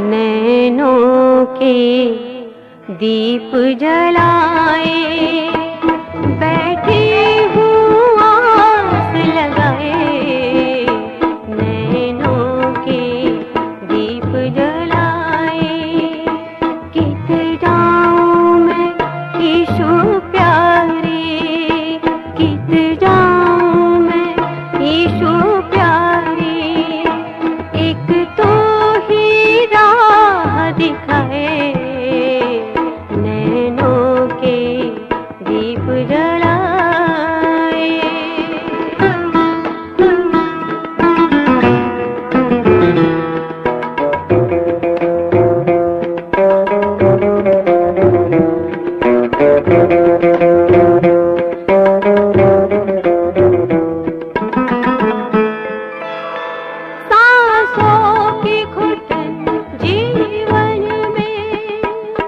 नैनों के दीप जलाए बैठी हूँ आस लगाए। नैनों के दीप जलाए कित जाऊँ मैं ईशु प्यारे, कित जाऊँ मैं ईशु प्यारे। एक तो ही राह दिखाए, नैनों के दीप जलाए। सांसों की घुटन जीवन में,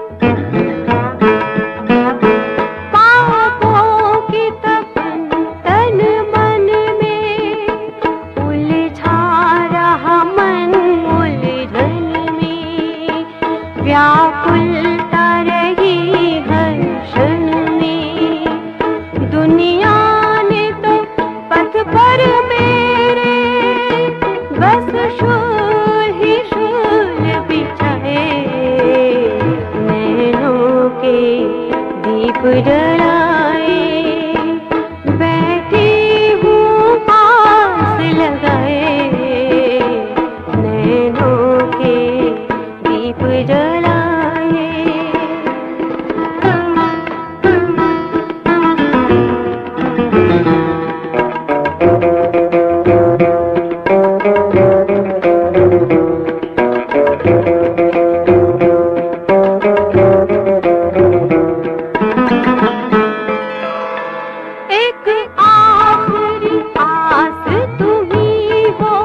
पापों की तपन तन मन में, उलझा रहा मन उलझन में, व्याकुलता रही हर क्षण में। दुनिया ने तो पथ पर मेरे बस शूल ही शूल बिछाए। नैनों के दीप जलाए बैठी हूँ पास लगाए। नैनों के दीप जलाए। एक आखिरी आस तुम्ही हो,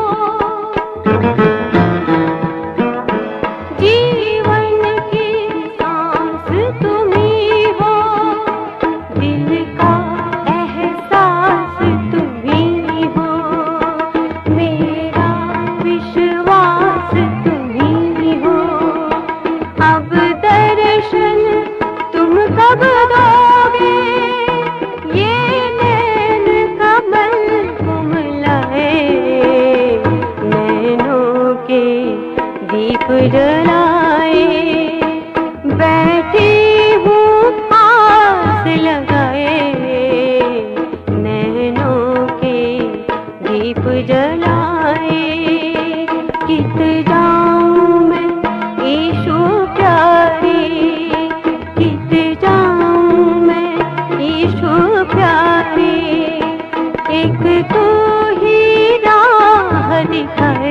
जीवन की सांस तुम्ही हो, दिल का एहसास तुम्ही हो, मेरा विश्वास तुम्ही हो। अब दर्शन तुम कब दोगे, ये नैन कमल कुमलाए। नैनों के दीप जलाए बैठी हूँ पास लगाए। नैनों के दीप जलाए कित जाऊँ मैं ईशु प्यारे, कित जाऊँ मैं ईशु प्यारे। एक तो ही राह दिखाए,